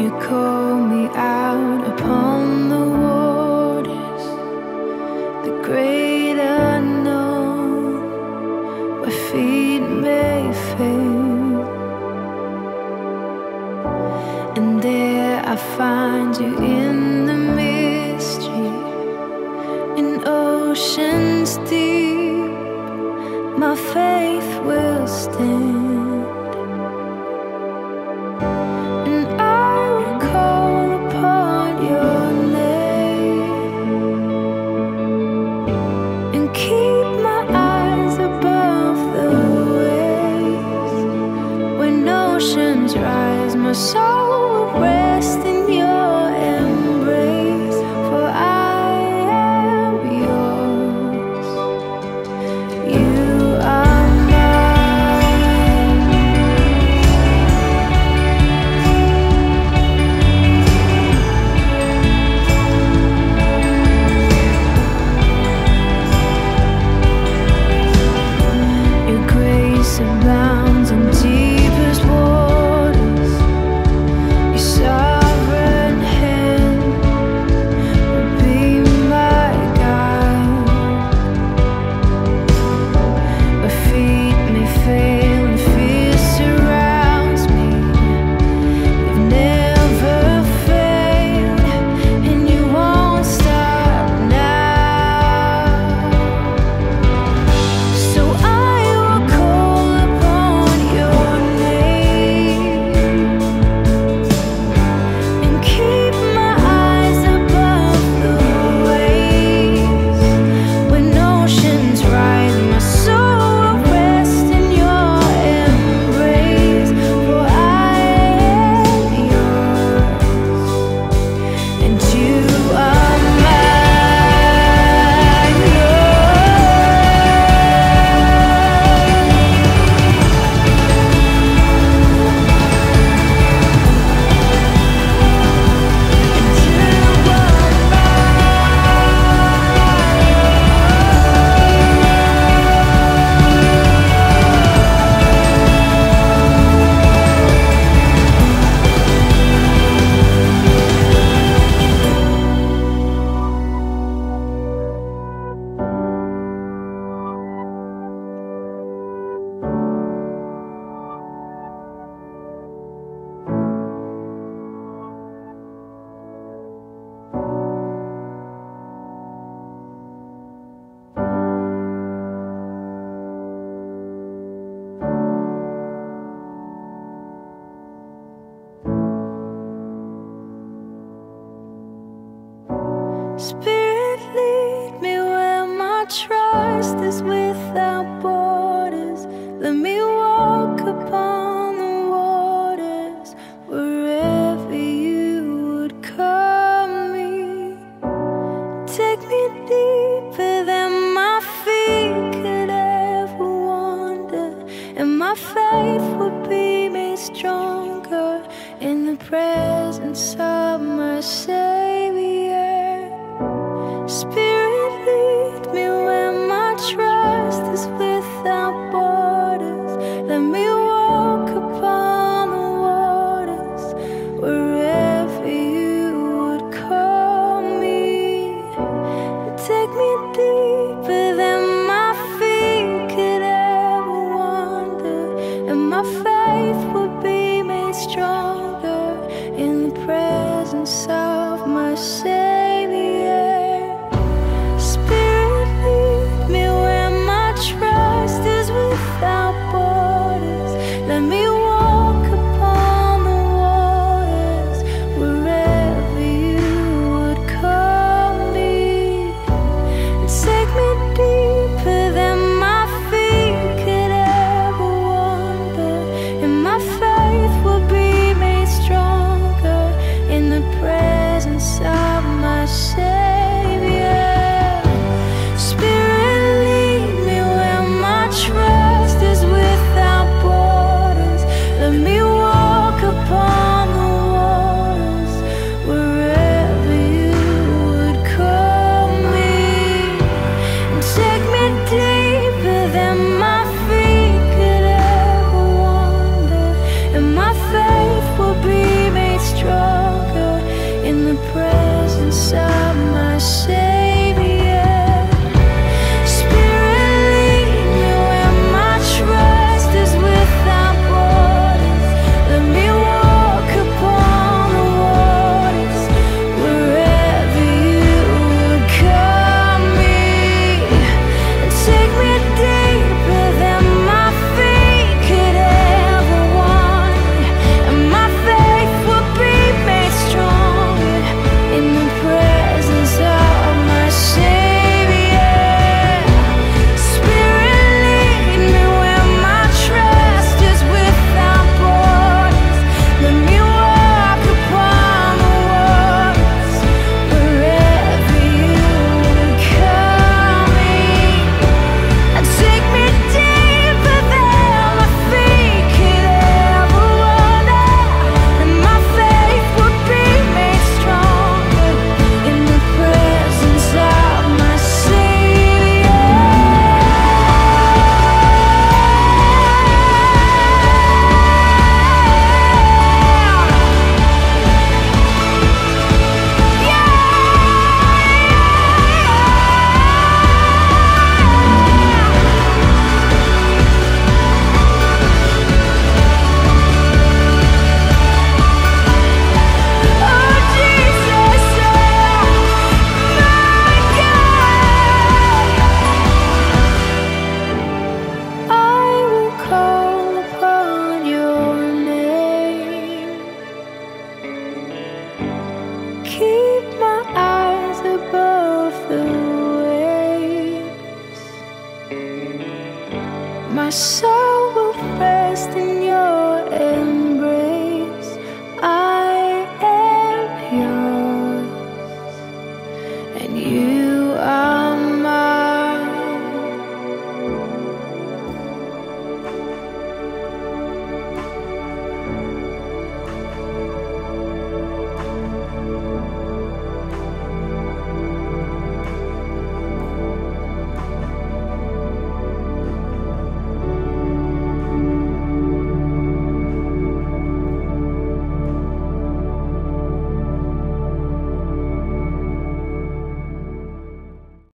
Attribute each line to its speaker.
Speaker 1: you call me out upon the waters, the great unknown, where feet may fail. And there I find you in the mystery, in oceans deep, my faith will stand. Rise, my soul will rest in your embrace, for I am yours. You are mine. Your grace abounds in deepest waters. Spirit, lead me where my trust is without borders. Let me walk upon the waters, wherever you would call me. Take me deeper than my feet could ever wander, and my faith will be made stronger in the presence of my Savior. Spirit, lead me where my trust is without borders. Let me walk upon the waters, wherever you would call me. Take me deeper than my feet could ever wander, and my faith